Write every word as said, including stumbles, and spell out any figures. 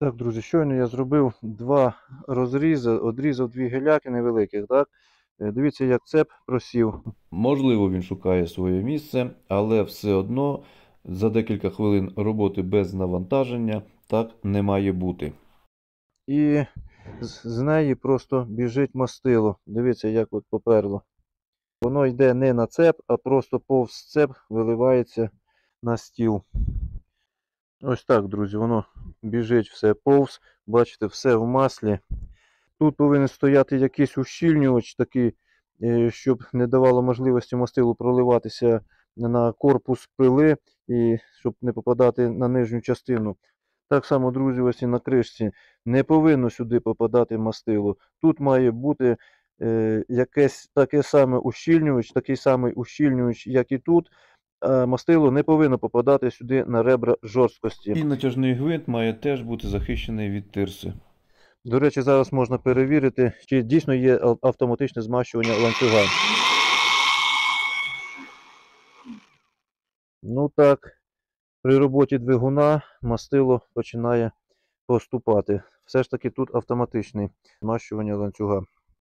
Так, друзі, щойно я зробив два розрізи, одрізав дві геляки невеликих, так? Е, Дивіться, як цеп просів. Можливо, він шукає своє місце, але все одно за декілька хвилин роботи без навантаження так не має бути. І з, з неї просто біжить мастило. Дивіться, як от поперло. Воно йде не на цеп, а просто повз цеп виливається на стіл. Ось так, друзі, воно біжить все повз. Бачите, все в маслі. Тут повинен стояти якийсь ущільнювач такий, е, щоб не давало можливості мастилу проливатися на корпус пили і щоб не попадати на нижню частину. Так само, друзі, ось і на кришці. Не повинно сюди попадати мастило. Тут має бути е, якесь таке саме ущільнювач, такий самий ущільнювач, як і тут. А мастило не повинно попадати сюди на ребра жорсткості. І натяжний гвинт має теж бути захищений від тирси. До речі, зараз можна перевірити, чи дійсно є автоматичне змащування ланцюга. Ну так, при роботі двигуна мастило починає поступати. Все ж таки тут автоматичне змащування ланцюга.